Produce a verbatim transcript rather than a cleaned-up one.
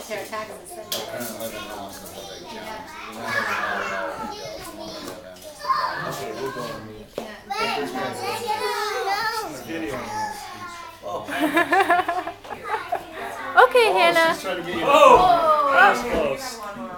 pay our taxes. Okay, we'll go on mute. Video. Okay, Hannah. Oh, that was close.